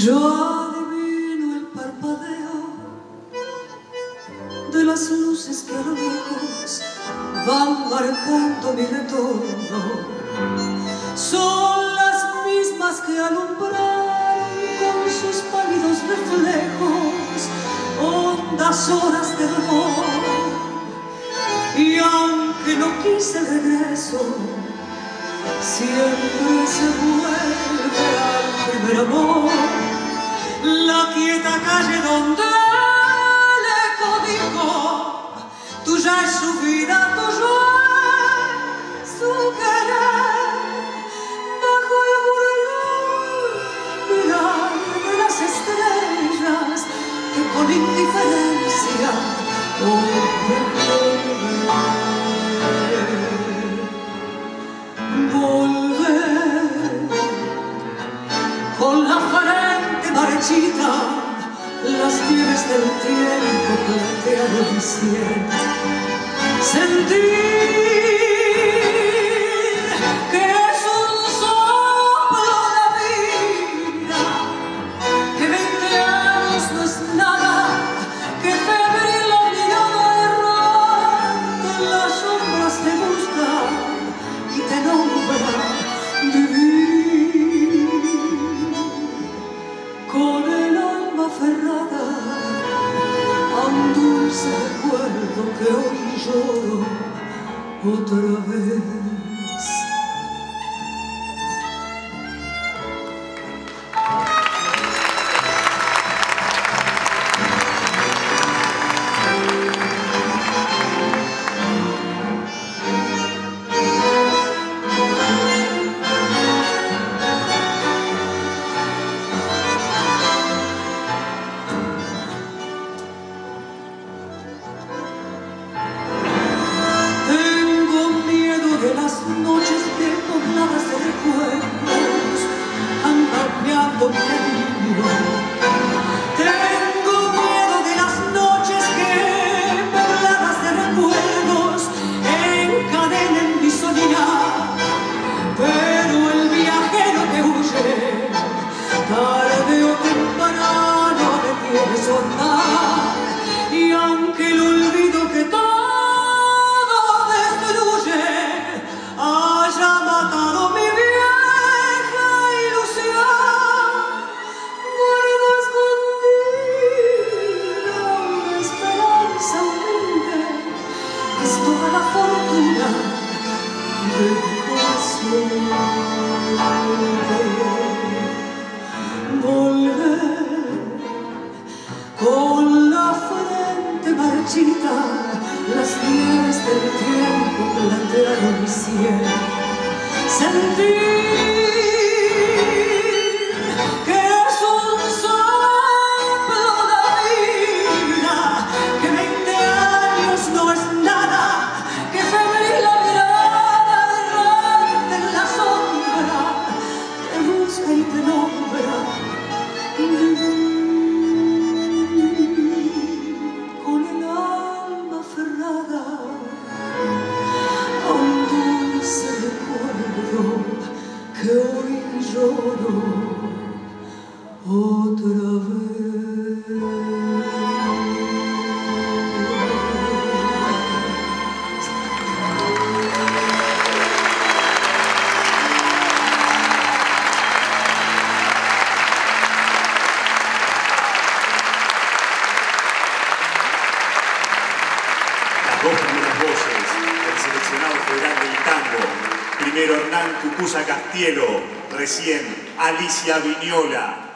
Yo adivino el parpadeo de las luces que a lo lejos van marcando mi retorno. Son las mismas que alumbraron con sus pálidos reflejos hondas horas de dolor. Y aunque no quise el regreso, siempre se vuelve al primer amor. La quieta calle donde el eco dijo: tuya es su vida, tuyo es su querer. Bajo el burlón mirar de las estrellas que con indiferencia volver con la frente marchita, las nieves del tiempo platearon mi sien. Sentir que es un soplo de vida, que 20 años no es nada, que febril la mirada errante en las sombras te busca y te nombra vivir con el alma aferrada a un dulce recuerdo que hoy lloro otra vez. Noches bien pobladas de recuerdos han cambiado mi camino. Tengo miedo de las noches que, pobladas de recuerdos, encadenen mi soledad. Pero el viajero que huye, tarde o temprano debe sonar. Y aunque el olvido que todo haya matado mi vieja ilusión, guardo escondida una esperanza humilde, que es toda la fortuna de mi corazón. Volver con la frente marchita, las nieves del tiempo platearon mi sien. Sentir que es un soplo de vida, que 20 años no es nada, que febril la mirada errante en la sombra te busca y te nombra. Con el alma aferrada a un dulce recuerdo que hoy lloro otra vez. Las dos primeras voces del seleccionado federal del tango. Primero Hernán Cucuza Castielo, recién Alicia Viñola.